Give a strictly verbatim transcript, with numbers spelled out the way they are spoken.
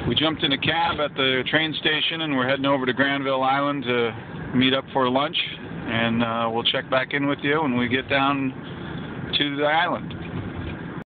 We jumped in a cab at the train station and we're heading over to Granville Island to meet up for lunch, and uh, we'll check back in with you when we get down to the island.